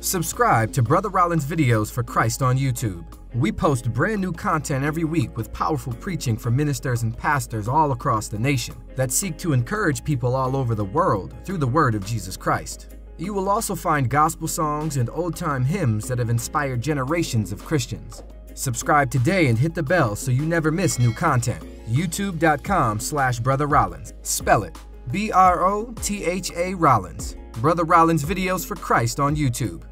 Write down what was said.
Subscribe to Brother Rollins Videos for Christ on YouTube. We post brand new content every week with powerful preaching from ministers and pastors all across the nation that seek to encourage people all over the world through the word of Jesus Christ. You will also find gospel songs and old-time hymns that have inspired generations of Christians. Subscribe today and hit the bell so you never miss new content. YouTube.com/Brother Rollins. Spell it B-R-O-T-H-A Rollins. Brother Rollins Videos for Christ on YouTube.